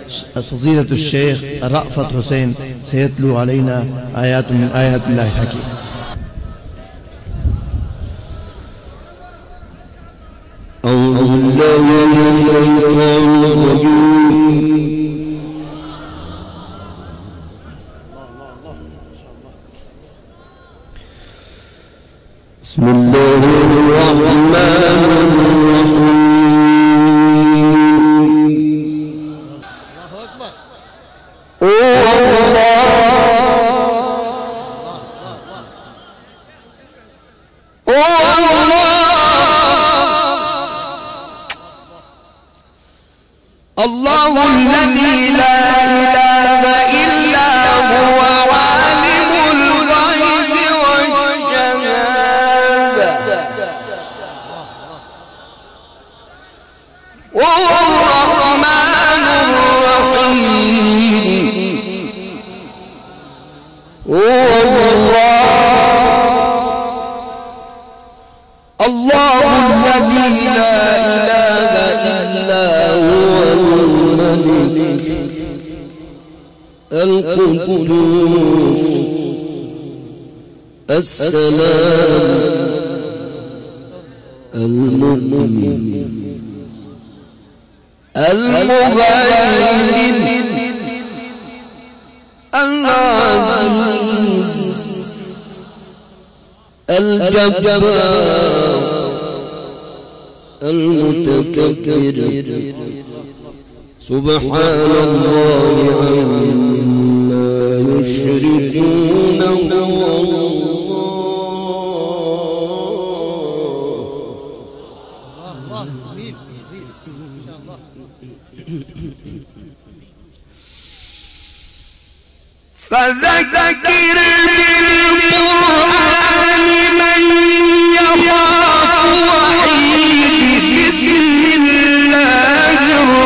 فضيلة الشيخ رأفت حسين سيتلو علينا آيات من آيات الله الحكيم. أعوذ بالله من الشيطان الرجيم. بسم الله الرحمن الرحيم. الله الذي لا إله إلا هو عالم الغيب والشهادة وهو الرحمن الرحيم. هو الله الذي لا إله إلا هو الملك القدوس السلام المؤمن المهيمن العزيز الجبار المتكبر. سبحان الله عما يشركون. فذكر بالقرآن من يخاف وعيد. بسم الله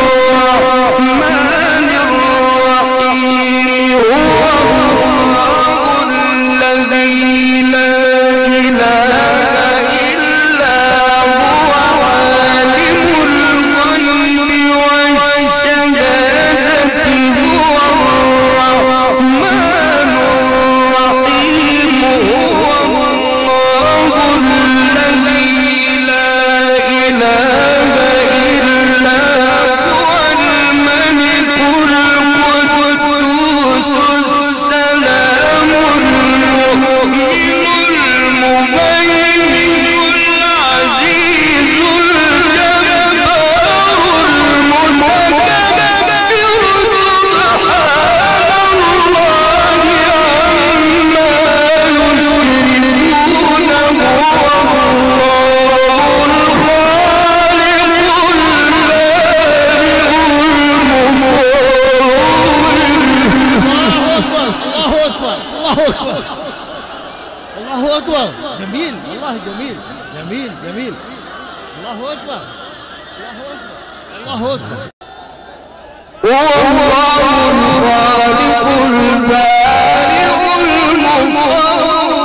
الرحمن الرحيم. هو الله الذي لا إله إلا هو عالم الغيب والشهادة. هو الرحمن الرحيم. هو الله الذي لا إله إلا هو الملك القدوس السلام المؤمن المهيمن العزيز الجبار المتكبر. سبحان الله عما يشركون. هو الله الخالق البارئ المصور. الله أكبر الله أكبر الله أكبر. جميل والله جميل جميل جميل. الله أكبر الله أكبر الله أكبر. هو الله الخالق البارئ المصور.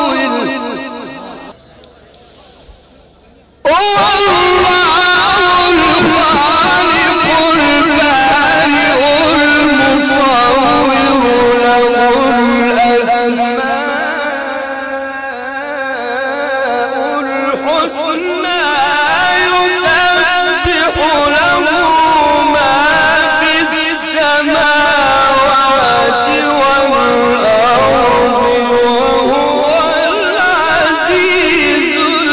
هو الله الخالق البارئ المصور. له الأسماء الحسنى. يسبح له ما في السماوات والأرض وهو العزيز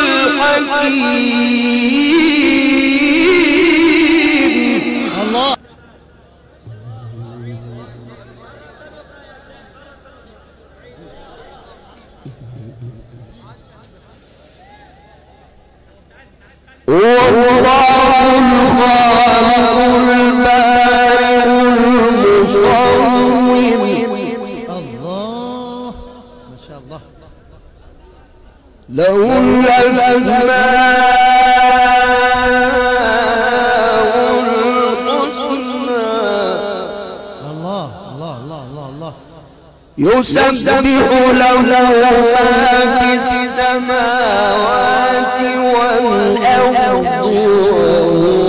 الحكيم. الله. هو الله الخالق البارئ المصور. الله ما شاء الله. له الأسماء الحسنى. الله الله الله الله الله. يسبح له ما في السماوات والأرض وهو